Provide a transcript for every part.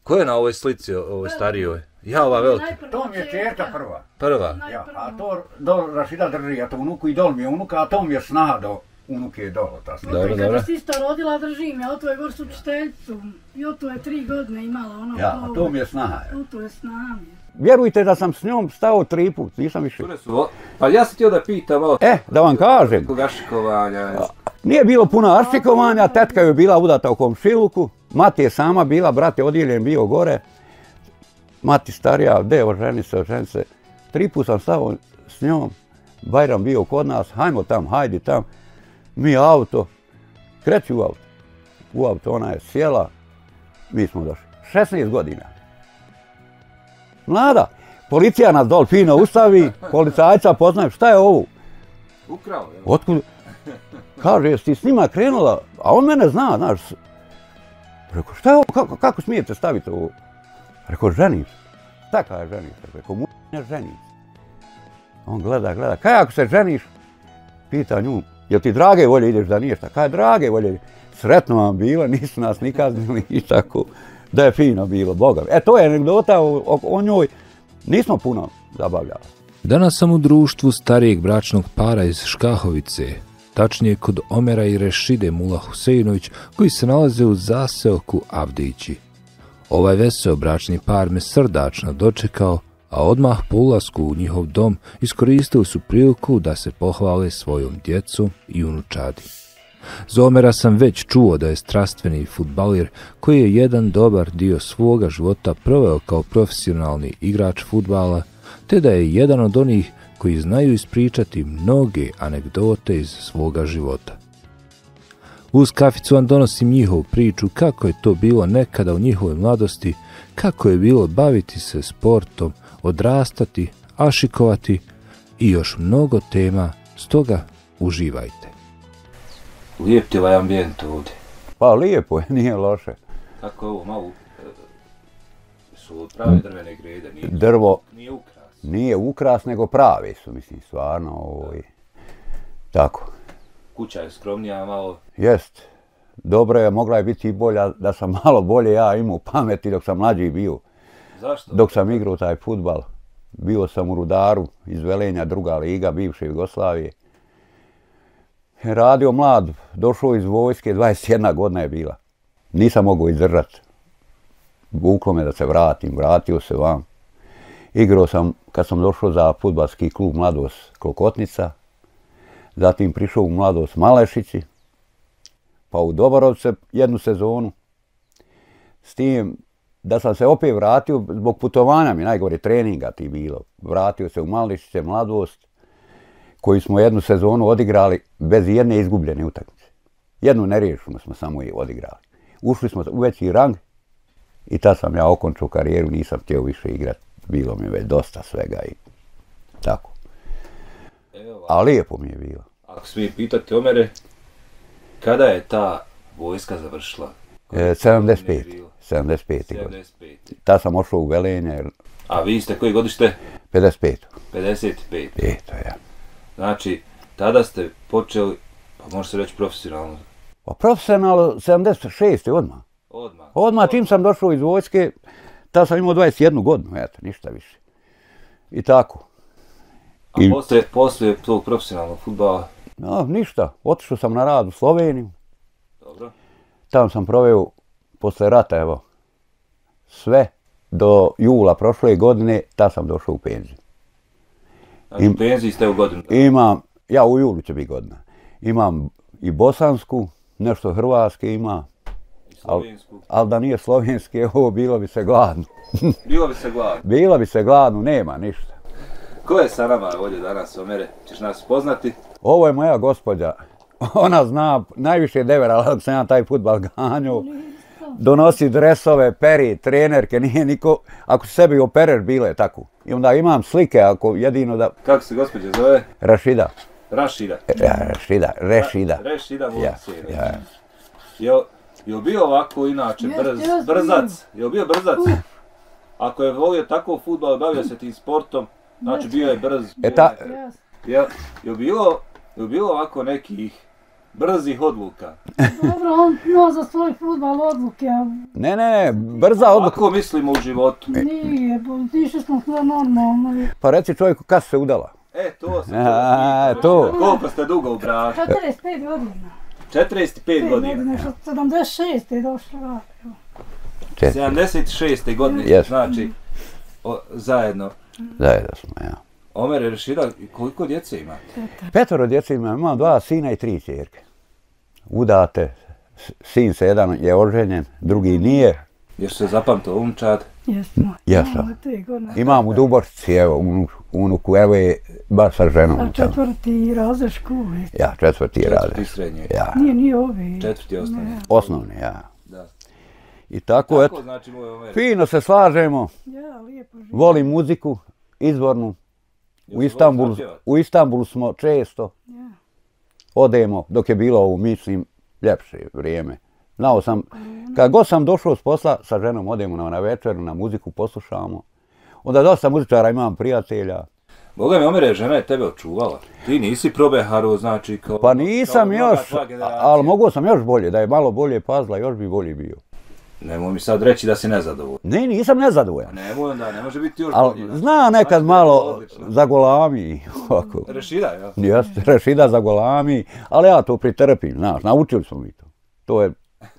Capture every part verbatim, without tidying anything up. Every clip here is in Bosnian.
Ko je na ovoj slici, ovoj starijoj? Ja, ova velika. To mi je čerka prva. Prva? Ja, a to do Rašida drži, a to unuku i dol mi je unuka, a to mi je snaha do unuke dolo. Dobro, dobro. Kada si isto rodila, držim ja, oto je gor s učiteljicom. I oto je tri godine imala ono. Ja, a to mi je snaha. Oto je snaha. Vjerujte da sam s njom stao tri put, nisam više. Pa ja sam htio da pitam malo... E, da vam kažem. Kog ašikovanja. Nije bilo puno ašikovanja, tetka je bila udata u komšiluku. Mati je sama bila, brat je odjeljen bio gore. Mati starija, deo ženi se, ženi se. Tri put sam stao s njom. Bajram bio kod nas, hajmo tam, hajdi tam. Mi auto, kreću u auto. U auto ona je sjela, mi smo došli. šesnaest godina. Mlada, policija nas dol fino ustavi, policajca poznajem, šta je ovo? Ukrao, jel? Otkud? Kaže, jesi ti s njima krenula, a on mene zna, znaš. Rekao, šta je ovo, kako, kako smijete staviti ovo? Rekao, ženim se. Šta kaže ženim se? Rekao, mu ne ženim se. On gleda, gleda, kaj ako se ženiš? Pita nju, jel ti drage volje ideš da nije šta? Kaj drage volje? Sretno vam bilo, nisu nas ni kaznili i tako. Da je fino bilo, Boga. E, to je anegdota o, o njoj. Nismo puno zabavljali. Danas sam u društvu starijeg bračnog para iz Škahovice, tačnije kod Omera i Rešide Mula Huseinović, koji se nalaze u zaseoku Avdići. Ovaj veseo bračni par me srdačno dočekao, a odmah po ulasku u njihov dom iskoristili su priliku da se pohvale svojom djecom i unučadi. Za Omera sam već čuo da je strastveni fudbalir koji je jedan dobar dio svoga života proveo kao profesionalni igrač fudbala, te da je jedan od onih koji znaju ispričati mnoge anegdote iz svoga života. Uz kaficu vam donosim njihovu priču kako je to bilo nekada u njihovoj mladosti, kako je bilo baviti se sportom, odrastati, ašikovati i još mnogo tema, stoga uživajte. Lijep ti ovaj ambijent ovdje. Pa lijepo je, nije loše. Kako je ovo malo, su prave drvene grede, nije, Drvo nije ukras. Nije ukras, nego pravi su, mislim, stvarno, ovo i tako. Kuća je skromnija malo. Jest. Dobro je, mogla je biti i bolja, da sam malo bolje ja imao pameti dok sam mlađi bio. Zašto? Dok sam igrao taj fudbal. Bio sam u Rudaru, iz Velenja, druga liga, bivše Jugoslavije. Radio mlad, došao iz vojske, dvadeset jedna godina je bila. Nisam mogao izdržati. Vuklo me da se vratim, vratio se vam. Igrao sam, kad sam došao za fudbalski klub Mladost Klokotnica, zatim prišao u Mladost Malešići, pa u Doborovce jednu sezonu. S tim da sam se opet vratio, zbog putovanja mi najgore treninga ti bilo. Vratio se u Malešiće, Mladost, koji smo jednu sezonu odigrali bez jedne izgubljene utakmice. Jednu neriješenu smo samo i odigrali. Ušli smo u veći rang i tad sam ja okončao karijeru, nisam htio više igrati. Bilo mi je već dosta svega i tako. A lijepo mi je bilo. Ako smije pitati Omere, kada je ta vojska završila? E, sedamdeset pet. sedamdeset pet. sedamdeset pet. Tad sam ošao u Velenje. A vi ste koji godište? pedeset pet. pedeset pet. Eto, ja. Znači, tada ste počeli, pa može se reći profesionalno. Pa profesionalno sedamdeset šest. odmah. Odmah. Odmah, tim sam došao iz vojske, tad sam imao dvadeset jednu godinu, eto, ništa više. I tako. A I... poslije, poslije tog profesionalnog fudbala? No, ništa. Otišao sam na rad u Sloveniju. Dobro. Tamo sam proveo, posle rata, evo, sve do jula prošle godine, tad sam došao u penziju. Znači, u penziji ste u godinu? Imam, ja u julu će biti godina. Imam i bosansku, nešto hrvatske ima. I slovensku? Ali al da nije slovenski, ovo bilo bi se gladno. Bilo bi se gladno? Bilo bi se gladno, nema ništa. Ko je sa nama ovdje danas, Omere? Ćeš nas poznati? Ovo je moja gospođa. Ona zna najviše devera, ali sam ja taj fudbal ganjao. Donosi dresove, peri, trenerke, nije niko... Ako sebi operer bilo je tako. I onda imam slike, ako jedino da... Kako se gospođa zove? Rašida. Rašida? Ja, Rašida, Rešida. Ra, Rešida Vucijević. Ja, ja. Jel, jel bio ovako inače brz, brzac? Jel bio brzac? Ako je volio tako fudbal, bavio se tim sportom, znači bio je brz. E ta... Jel, jel bilo, jel bilo ovako nekih brzih odluka. Dobro, on ima za svoj fudbal odluke, a Ne, ne, brza odluka. Kako mislimo u životu? nije, išli smo sve normalno. Pa reci čovjeku kad se udala. E, to se A, to. Koliko ste dugo u braku? četrdeset pet godina. četrdeset pet godina. Što sedamdeset šest je došla. sedamdeset šeste godine, Yes. znači, o, zajedno. Zajedno smo, ja. Omer je Rešida, koliko djece imate? Petoro djece imam, imam dva sina i tri ćerke. Udate, sin se jedan je oženjen, drugi nije. Još se zapamtio unčad. Jesmo. Jesam. Te godine. Imam u Duborčici, evo, unu- unuku, evo je baš sa ženom. A tamo. četvrti razred škole. Ja, četvrti Četvrti razred. srednje. Ja, Nije, nije ovi. Četvrti osnovni. osnovni, ja. Da. I tako, Tako eto, znači moj Omer. fino se slažemo, Ja, lijepo živi. volim muziku, izvornu. U Istanbulu, u Istanbulu smo često, Ja. odemo, dok je bilo ovo, mislim, ljepše vrijeme. Znao sam, kad god sam došao s posla, sa ženom odemo na, na večeru, na muziku poslušamo. Onda dosta muzičara imam prijatelja. Boga mi, Omere, žena je tebe očuvala. Ti nisi probeharo, znači kao... Pa nisam kao mnoga još, tvoja generacija. ali mogu sam još bolje, da je malo bolje pazla, još bi bolje bio. Nemoj mi sad reći da si nezadovoljan. Ne, nisam nezadovoljan. Nemoj onda, ne može biti još Ali bolji. zna nekad Znači, malo odlično. zagolami, ovako. Rešida, jel? Jeste, Rešida zagolami, ali ja to pretrpim, znaš, naučili smo mi to. To je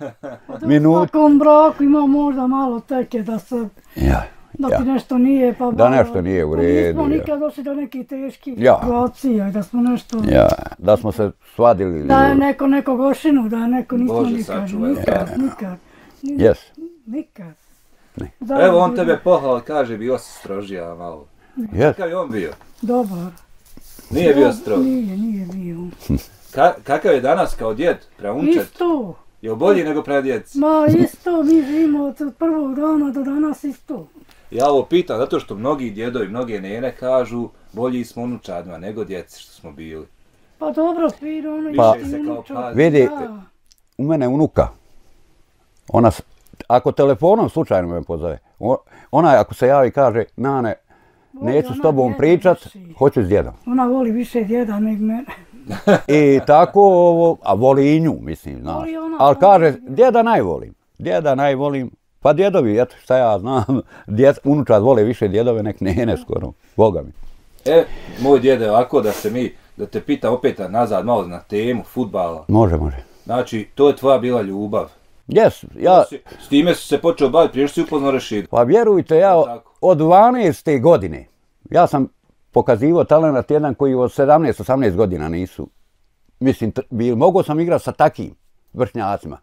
U minut. svakom braku ima možda malo teke da se, Ja, da ja. ti nešto nije pa Da malo- nešto nije u pa redu, Nismo ja. nikad došli do nekih teških Ja. situacija, da smo nešto, Ja, da smo se svadili. da je neko nekog ošinu, da je neko nismo Bože, nikad, sačuvaj. nikad, nikad, nikad, Jes. nikad. Ne. Zajedno Evo on bilo- tebe pohvala, kaže bio si strožija malo. Jes. Kakav je on bio? Dobar. Nije bio strog. Nije, nije bio. Ka, kakav je danas kao djed, preunčet? Isto. Je bolji nego predjec? Ma isto, mi živimo od prvog dana do danas isto. Ja ovo pitam zato što mnogi djedovi, mnoge nene kažu bolji smo unučadima nego djeci što smo bili. Pa dobro, Spiro, ono Pa- isti se kao unučak, pazi. Vidi, da. u mene unuka, ona, s- ako telefonom slučajno me pozove, o- ona ako se javi i kaže, Nane, Voli neću s ona tobom djeda pričat, više. hoću s djedom. Ona voli više djeda nego mene. I tako, ovo, a voli i nju, mislim, znaš. Voli ona, Ali voli kaže, djeda. djeda najvolim, djeda najvolim. Pa djedovi, eto šta ja znam, djed, unučad vole više djedove nek nene skoro, boga mi. E, moj djede, ovako da se mi, da te pitam opet nazad malo na temu fudbala. Može, može. Znači, to je tvoja bila ljubav. Jes, ja, Si- S time si se počeo baviti prije što si upoznao Rešidu. pa vjerujte, ja Tako. od dvanaeste godine, ja sam pokazivao talent jedan koji od sedamnaest osamnaest godina nisu, mislim, tr- bil, mogao sam igrati sa takim vršnjacima.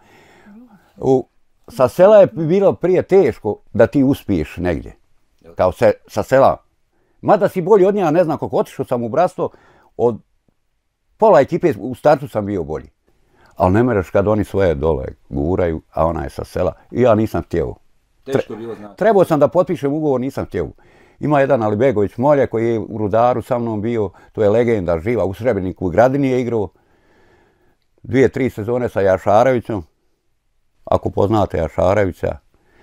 U, sa sela je bilo prije teško da ti uspiješ negdje, kao se, sa sela. Mada si bolji od njega, ne znam koliko, otišao sam u bratstvo, od pola ekipe u startu sam bio bolji. Ali ne mereš kad oni svoje dole guraju, a ona je sa sela. I ja nisam htio. Teško je bilo znati. Trebao sam da potpišem ugovor, nisam htio. Ima jedan Alibegović Molje koji je u Rudaru sa mnom bio, to je legenda živa, u Srebreniku u Gradini je igrao. Dvije, tri sezone sa Jašarevićem, ako poznate Jašarevića.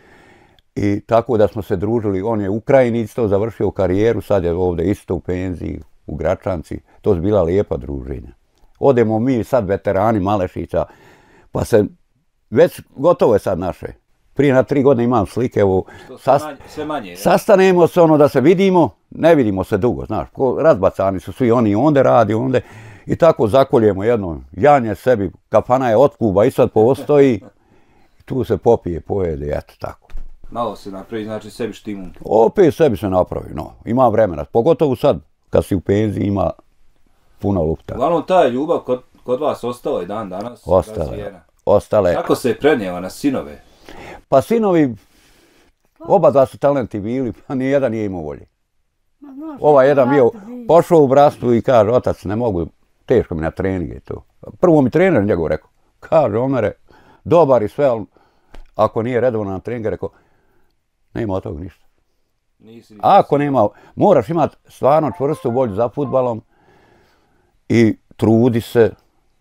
I tako da smo se družili, on je u Ukrajini isto završio karijeru, sad je ovdje isto u penziji, u Gračanci. To su bila lijepa druženja. Odemo mi sad veterani Malešića, pa se, već gotovo je sad naše. Prije na tri godine imam slike, evo, To sve sas- manje, sve manje. je. sastanemo se ono da se vidimo, ne vidimo se dugo, znaš, ko- razbacani su svi oni onde radi, onde, i tako zakoljemo jedno janje sebi, kafana je od Kuba i sad postoji, tu se popije, pojede, eto tako. Malo se napravi, znači sebi štimun. Opet sebi se napravi, no, ima vremena, pogotovo sad, kad si u penziji, ima puno lupta. Uglavnom, ta je ljubav kod, kod vas ostala i dan danas. Ostale, razvijena. ostale. Kako se je prenijela na sinove? Pa sinovi, oba dva su talenti bili, pa nijedan nije imao volje. Ma, znaš, Ovaj jedan bio, brate, vi- pošao u bratstvo i kaže, otac, ne mogu, teško mi na treninge i to. Prvo mi trener njegov rekao, kaže, Omere, dobar i sve, ali ako nije redovno na treninge, rekao, nema od toga ništa. Nisi ni- Ako nema, moraš imati stvarno čvrstu volju za fudbalom i trudi se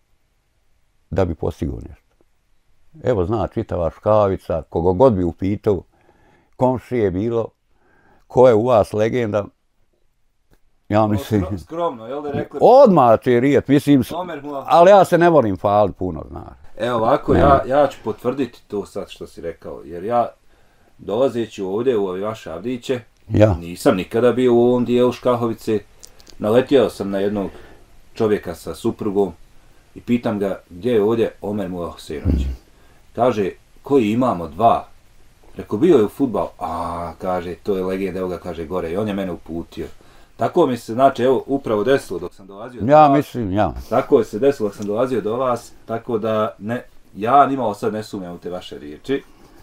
da bi postigao nešto. Evo zna čitava škavica, kogo god bi upitao, komšije je bilo, ko je u vas legenda, Ja mislim... Skromno, jel da rekli? Odmah će rijet, mislim, ali ja se ne volim falit puno, znaš. Evo ovako, ja, ja ću potvrditi to sad što si rekao, jer ja dolazeći ovdje u ove vaše Avdiće, ja. nisam nikada bio u ovom dijelu Škahovice, naletio sam na jednog čovjeka sa suprugom i pitam ga gdje je ovdje Omer Mula Husejnović. Kaže, koji imamo dva. Rekao, bio je u fudbal, a kaže, to je legenda, evo ga kaže gore i on je mene uputio. Tako mi se, znači, evo, upravo desilo dok sam dolazio do ja, vas. Mislim, ja. Tako je se desilo dok sam dolazio do vas, tako da ne, ja nimao sad ne sumnjam u te vaše riječi.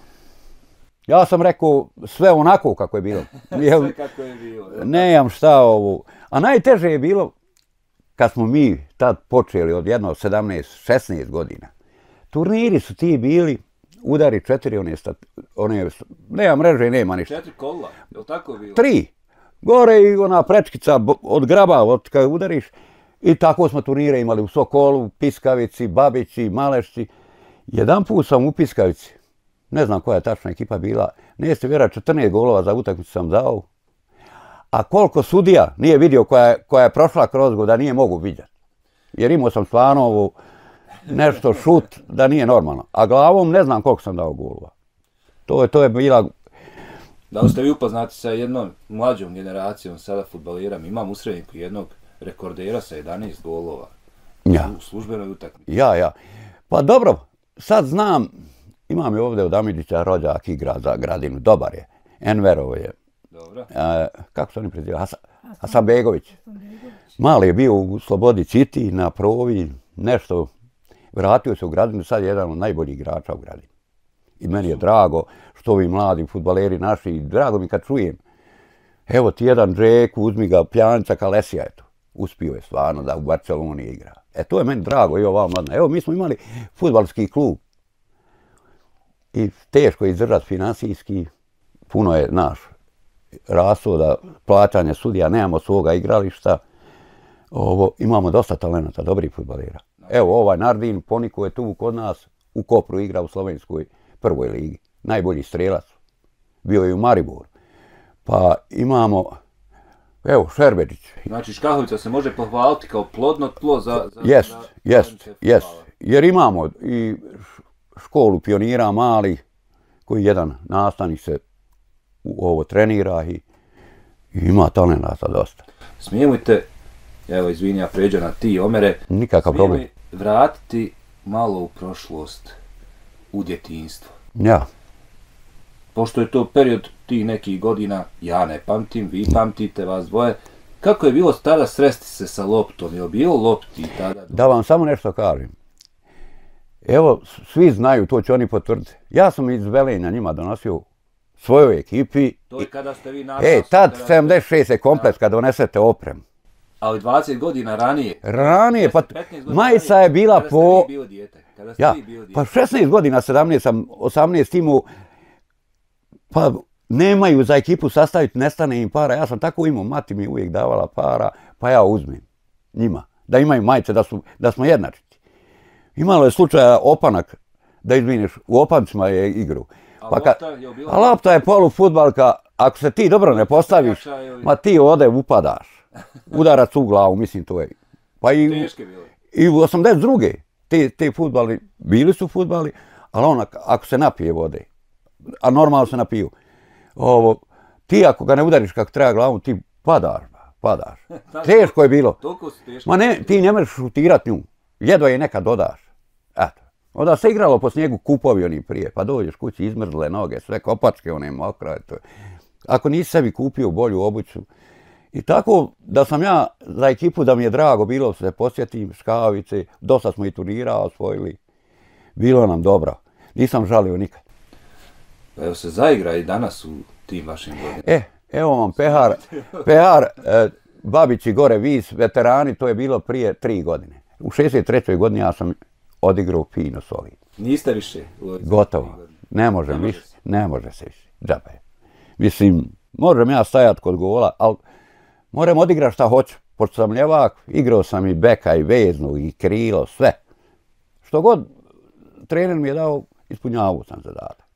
Ja sam rekao sve onako kako je bilo. Sve kako je bilo. Nemam šta ovo. A najteže je bilo kad smo mi tad počeli od jedno sedamnaest šesnaest godina. Turniri su ti bili, udari četiri, one, one nema mreže, nema ništa. Četiri kola, je li tako bilo? Tri. Gore i ona prečkica od graba, od kada udariš. I tako smo turnire imali u Sokolu, Piskavici, Babići, Malešci. Jedan put sam u Piskavici, ne znam koja je tačna ekipa bila, nijeste vjerati, četrnaest golova za utakmicu sam dao. A koliko sudija nije vidio koja je, koja je prošla kroz go da nije mogu vidjeti. Jer imao sam stvarno ovo nešto šut da nije normalno. A glavom ne znam koliko sam dao golova. To je, to je bila... Da li ste vi upoznati sa jednom mlađom generacijom sada fudbalera? Imam u Srednjiku jednog rekordera sa jedanaest golova. Ja. U službenoj utakmici. Ja, ja. Pa dobro, sad znam, imam je ovdje od Amidića rođak igra za Gradinu, dobar je. Enverovo je. Dobro. E, kako se oni prezivaju? Hasan, Hasan Begović. Mali je bio u Slobodi Citi na provi, nešto. Vratio se u Gradinu, sad je jedan od najboljih igrača u Gradinu. I meni je drago što ovi mladi fudbaleri naši, drago mi kad čujem. Evo ti jedan Džeku, uzmi ga, Pjanica Kalesija, eto. Uspio je stvarno da u Barceloni igra. E to je meni drago i ova mladna. Evo mi smo imali fudbalski klub. I teško je izdržati finansijski. Puno je naš rashoda, plaćanja sudija, nemamo svoga igrališta. Ovo, imamo dosta talenata, dobrih fudbalera. Evo ovaj Nardin Poniko je tu kod nas, u Kopru igra u slovenskoj prvoj ligi. Najbolji strelac. Bio je u Mariboru. Pa imamo, evo, Šerbeđić. Znači Škahovica se može pohvaliti kao plodno tlo za... za jest, za jest, jest. Jer imamo i školu pionira mali, koji jedan nastavnik se u ovo trenira i, i ima talenata dosta. Smijemo li te, evo izvini, ja pređem na ti, Omere, nikakav problem. Smijemo li vratiti malo u prošlost, u djetinjstvo? Ja. Pošto je to period tih nekih godina, ja ne pamtim, vi pamtite, vas dvoje. Kako je bilo tada sresti se sa loptom? Je li bilo lopti tada? Da vam samo nešto kažem. Evo, svi znaju, to će oni potvrditi. Ja sam iz Velenja njima donosio svojoj ekipi. To je kada ste vi našli... E, tad sedamdeset šest je komplet kad donesete oprem. Ali dvadeset godina ranije? Ranije, pa majica je bila po... Kada ste vi bio dijete? Kada ste ja, vi bio dijete? Pa šesnaest godina, sedamnaest sam, osamnaest imao, pa nemaju za ekipu sastaviti, nestane im para. Ja sam tako imao, mati mi uvijek davala para, pa ja uzmem njima, da imaju majice, da, su, da smo jednačiti. Imalo je slučaja opanak, da izminiš, u opancima je igru. A pa ka, lopta je bila... A lopta je polufudbalka, ako se ti dobro ne postaviš, ma ti ode upadaš. Udarac u glavu, mislim to je. Pa i, Teške bile. I u osamdeset druge te, te fudbali, bili su fudbali, ali on ako se napije vode, a normalno se napiju, ovo, ti ako ga ne udariš kako treba glavom, ti padaš, padaš. Teško je bilo. Toliko su teško. Ma ne, ti ne možeš šutirat nju, jedva je nekad dodaš. Eto. Onda se igralo po snijegu, kupovi oni prije, pa dođeš kući, izmrzle noge, sve kopačke, one mokre. Ako nisi sebi kupio bolju obuću. I tako da sam ja za ekipu, da mi je drago bilo se posjetim, Škahovice, dosta smo i turnira osvojili. Bilo nam dobro. Nisam žalio nikad. Evo se zaigra i danas u tim vašim godinama. E, evo vam Pehar, Pehar, e, Babić i gore Vis, veterani, to je bilo prije tri godine. U šezdeset trećoj godini ja sam odigrao fino s ovim. Niste više? Gotovo. Ne može više. Ne može se više. Džabe. Mislim, možem ja stajati kod gola, ali moram odigrati šta hoću. Pošto sam ljevak, igrao sam i beka, i veznu, i krilo, sve. Što god trener mi je dao, ispunjavao sam zadatak.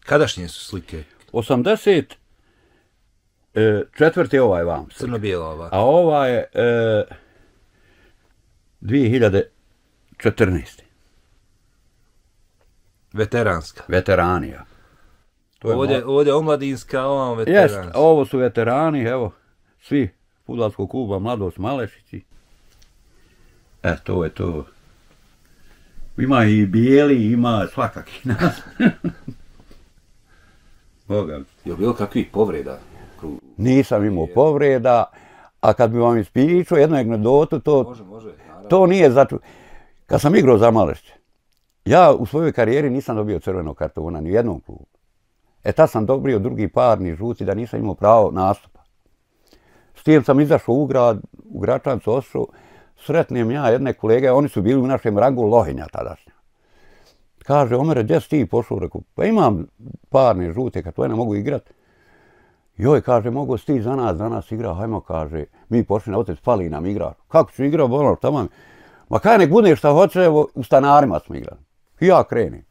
Kadašnje su slike? osamdeset četvrti ovaj vam. Crno-bijela ova. A ova je e, dvije hiljade četrnaeste. Veteranska. Veteranija. Ovdje, ovdje omladinska, ovo veteranska. Jest, ovo su veterani, evo, svi fudbalskog kluba Mladost Malešići. E, to je to. Ima i bijeli, ima svakakih nas. Boga. Je li bilo kakvih povreda? Nisam imao povreda, a kad bi vam ispričao jednu anegdotu, to, može, može, to nije zato. Kad sam igrao za Malešće, ja u svojoj karijeri nisam dobio crvenog kartona, ni u jednom klubu. E tad sam dobio drugi parni žuti da nisam imao pravo nastupa. S tim sam izašao u grad, u Gračancu ošao, sretnem ja jedne kolege, oni su bili u našem rangu Lohinja tadašnja. Kaže, Omere, gdje si ti pošao? Rekao, pa imam parne žute, kad to ne mogu igrat. Joj, kaže, mogu si ti za nas, za nas igra, hajmo, kaže, mi pošli na otec, fali nam igrač. Kako ću igrao, bolno, tamo. Ma kaj nek bude šta hoće, evo, u Stanarima smo igrali. I ja krenim.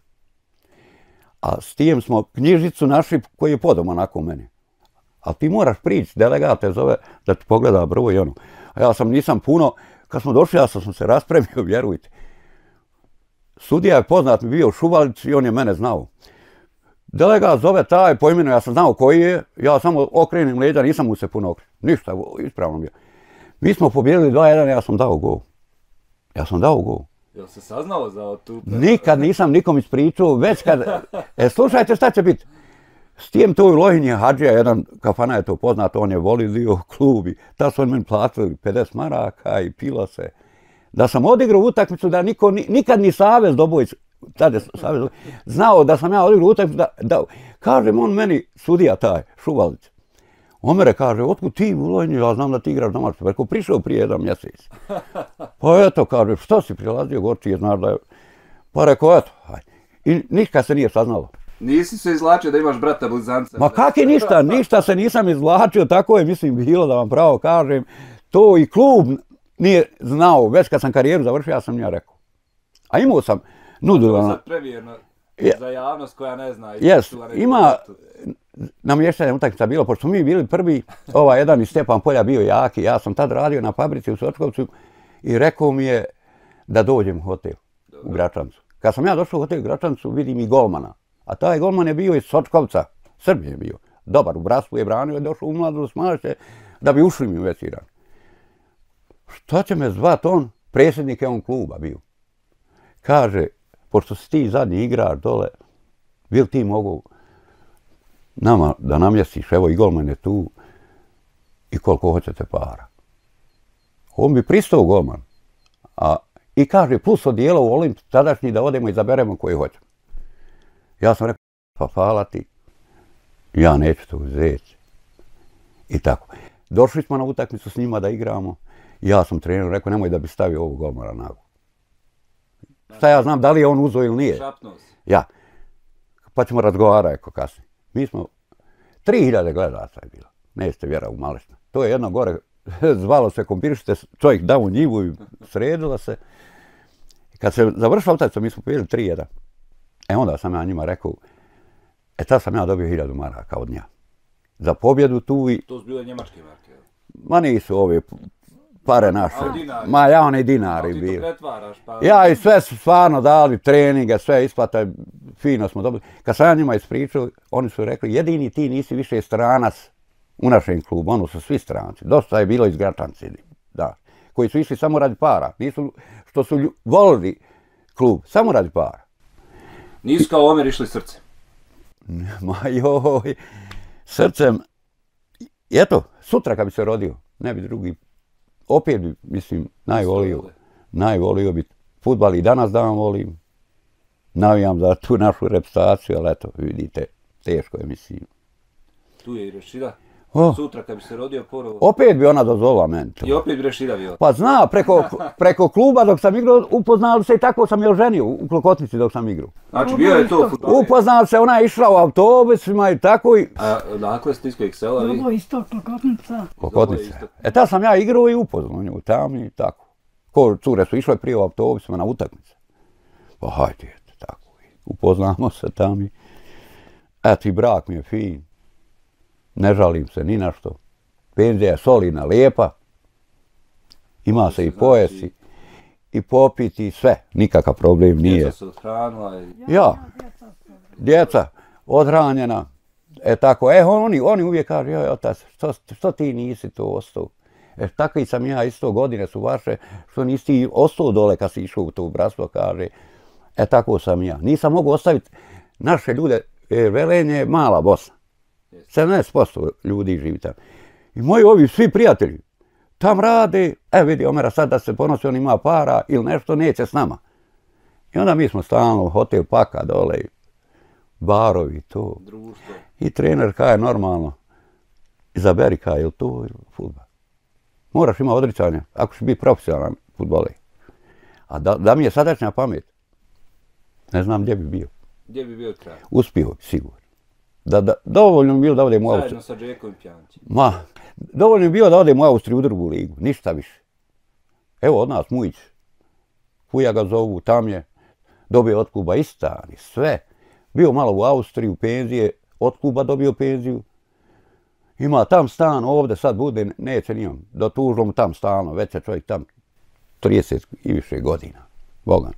A s tim smo knjižicu našli koji je podom onako u meni. Ali ti moraš prići, delegat te zove da ti pogleda broj i ono. A ja sam nisam puno, kad smo došli, ja sam se raspremio, vjerujte. Sudija je poznat mi bio u Šuvalici i on je mene znao. Delegat zove taj po imenu, ja sam znao koji je, ja samo okrenim leđa, nisam mu se puno okrenuo. Ništa, ispravno bio. Mi smo pobjedili dva jedan, ja sam dao gol. Ja sam dao gol. Jel se saznalo za tu? Nikad nisam nikom ispričao, već kad... E, slušajte šta će biti. S tijem to u Lohinji Hadžija, jedan kafana je to poznato, on je volio klubi. Ta su oni meni platili pedeset maraka i pilo se. Da sam odigrao utakmicu, da niko, nikad ni Savez Dobović, tad je Savez Dobović, znao da sam ja odigrao utakmicu, da, da, kažem on meni, sudija taj, Šuvalić. Omere kaže, otkud ti u Lohinji, ja znam da ti igraš domaću. Rekao, prišao prije jedan mjesec. Pa eto, kaže, što si prilazio, gorčije, znaš da je... Pa rekao, eto, hajde. I nikad se nije saznalo. Nisi se izvlačio da imaš brata blizanca? Ma kak je ništa, ništa se nisam izvlačio, tako je, mislim, bilo da vam pravo kažem. To i klub nije znao, već kad sam karijeru završio, ja sam njega rekao. A imao sam nudu... To je sad prevjerno za javnost koja ne zna. Jes, ima... Namještanje utakmica bilo, pošto smo mi bili prvi, ovaj jedan iz Stjepan Polja bio jaki, ja sam tad radio na fabrici u Sočkovcu i rekao mi je da dođem u hotel u Gračancu. Kad sam ja došao u hotel u Gračancu, vidim i golmana, a taj golman je bio iz Sočkovca, Srbije je bio, dobar, u Brasku je branio, je došao u Mladost Malešiće da bi ušli mi u veciran. Šta će me zvat on? Predsjednik je on kluba bio. Kaže, pošto si ti zadnji igrač dole, bil ti mogu nama da namjestiš, evo i golman je tu i koliko hoćete para. On bi pristao golman. A, i kaže, plus odijela u Olimp tadašnji da odemo i zaberemo koji hoćemo. Ja sam rekao, pa hvala ti, ja neću to uzeti. I tako. Došli smo na utakmicu s njima da igramo. Ja sam trener, rekao, nemoj da bi stavio ovog golmana nagu. Šta ja znam, da li je on uzeo ili nije? Šapnuo si. Ja. Pa ćemo razgovarati ako kasnije. Mi smo, tri hiljade gledaca je bilo, nećete vjera u Malešna. To je jedno gore, zvalo se kompirište, čovjek dao u njivu i sredila se. Kad se završila utakmica, mi smo pobjedili tri jedan. E onda sam ja njima rekao, e tad sam ja dobio hiljadu maraka od nja. Za pobjedu tu i... To su bile njemačke marke. Ma nisu ove pare naše. Ma ja one dinari bili. Ali ti to pretvaraš pa... Ja i sve su stvarno dali, treninge, sve isplate, fino smo dobili. Kad sam ja njima ispričao, oni su rekli, jedini ti nisi više stranac u našem klubu, ono su svi stranci. Dosta je bilo iz Gračanci, da, koji su išli samo radi para, nisu što su lju, volili klub, samo radi para. Nisu kao Omer išli srcem? Ma joj, srcem, eto, sutra kad bi se rodio, ne bi drugi, opet bi, mislim, najvolio, najvolio bi fudbal i danas da vam volim. Navijam za tu našu reputaciju, ali eto, vidite, teško je, mislim. Tu je i Rešida. O. Sutra kad bi se rodio porovo. Opet bi ona dozvolila meni to. I opet bi Rešida bio. Pa zna, preko, preko kluba dok sam igrao, upoznali se i tako sam je oženio u Klokotnici dok sam igrao. Znači bio je to fudbal. Upoznali se, ona je išla u autobusima i tako i... A dakle ste iz kojeg sela vi? Dobo isto, Klokotnica. Klokotnica. E ta sam ja igrao i upoznao nju tamo i tako. Ko cure su išle prije u autobusima na utakmice. Pa hajde, tako. Upoznamo se tamo i... Eto i brak mi je fin. Ne žalim se ni na što. Penzija je solidna, lijepa. Ima se i pojesi, i popiti, i sve. Nikakav problem nije. Djeca se odhranila. Ja, djeca odhranjena. E tako, e oni, oni uvijek kažu, joj otac, što, što ti nisi to ostao? E tako i sam ja, isto godine su vaše, što nisi ostao dole kad si išao u to bratstvo, kaže. E tako sam ja. Nisam mogu ostaviti naše ljude, jer Velenje je mala Bosna. sedamnaest posto ljudi živi tamo. I moji ovi svi prijatelji tam rade, e vidi Omera sad da se ponosi, on ima para ili nešto, neće s nama. I onda mi smo stalno hotel Paka dole, barovi to. Društvo. I trener kaže normalno, izaberi kaže, ili to ili fudbal. Moraš imati odricanje, ako si biti profesionalan fudbaler. A da, da mi je sadašnja pamet, ne znam gdje bi bio. Gdje bi bio kraj? Uspio bi, sigurno. Da, da, dovoljno bi bilo da odem u Zajedno Austriju. sa Džekom Pjanićem. Ma, dovoljno bi bilo da odem u Austriju u drugu ligu, ništa više. Evo od nas Mujić, Fuja ga zovu, tam je, dobio od kluba Istan i sve. Bio malo u Austriji, u penzije, od kluba dobio penziju. Ima tam stan, ovdje sad bude, neće nijem, do tužnom tam stalno, već je čovjek tam trideset i više godina, Bogan.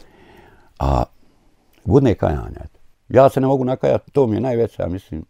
A budne kajanja. Ja se ne mogu nakajati, to mi je najveća, mislim,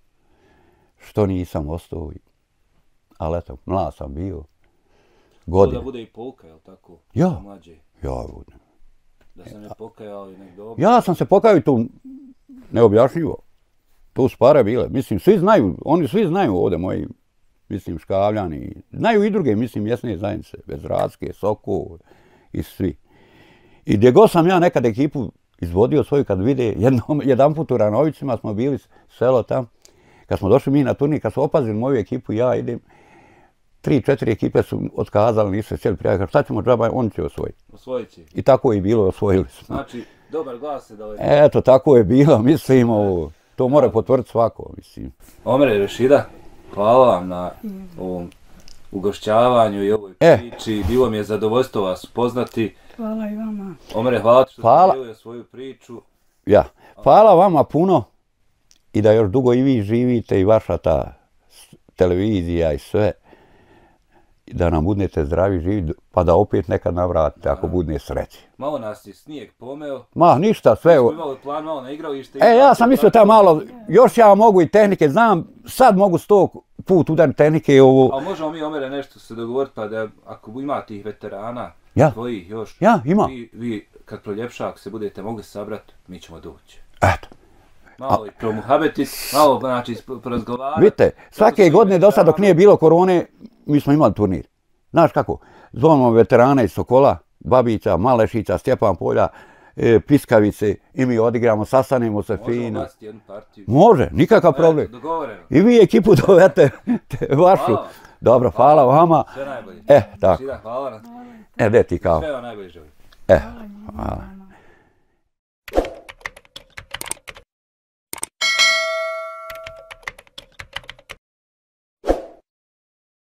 što nisam ostao. Ali eto, mlad sam bio, godine. Da bude i pouka, jel tako? Ja, Mlađe. ja budem. Da se ne pokajao i nek dobro. Ja sam se pokajao i to neobjašnjivo. Tu su pare bile. Mislim, svi znaju, oni svi znaju ovdje moji, mislim, Škavljani. Znaju i druge, mislim, mjesne zajednice, Bezradske, Sokol i svi. I gdje god sam ja nekad ekipu izvodio svoju, kad vide, jednom, jedan put u Ranovicima smo bili selo tam, kad smo došli mi na turnir, kad su opazili moju ekipu, ja idem, tri, četiri ekipe su otkazali, nisu se cijeli prijaviti, šta ćemo džaba, on će osvojiti. Osvojit će. I tako je bilo, osvojili smo. Znači, dobar glas je da ovaj... Eto, tako je bilo, mislim, ovo, to mora potvrditi svako, mislim. Omere Rešida, hvala vam na ovom ugošćavanju i ovoj priči. E. Bilo mi je zadovoljstvo vas upoznati. Hvala i vama. Omere, hvala što hvala. ste dijelili svoju priču. Ja, hvala vama puno i da još dugo i vi živite i vaša ta televizija i sve. Da nam budete zdravi, živi, pa da opet nekad navratite ako budne sreće. Malo nas je snijeg pomeo. Ma, ništa, sve. Mi smo imali plan malo na igralište. E, ja sam mislio ta malo, još ja mogu i tehnike, znam, sad mogu sto put udariti tehnike i ovo. Ali možemo mi, Omere, nešto se dogovoriti, pa da ako ima tih veterana, ja. tvojih još, ja, ima. Vi, vi kad proljepša, ako se budete mogli sabrati, mi ćemo doći. Eto. Malo i promuhabetit, malo, znači, porazgovarati. Vidite, svake godine do sad dok nije bilo korone, mi smo imali turnir. Znaš kako, zovemo veterana iz Sokola, Babića, Malešića, Stjepan Polja, e, Piskavice i mi odigramo, sastanemo se fino. Možemo baciti jednu partiju. Može, nikakav problem. Dogovoreno. I vi ekipu dovete vašu. Hvala. Dobro, hvala, hvala vama. Sve najbolje. E, tako. Hvala. E, de ti kao. Sve najbolje želim. E, hvala.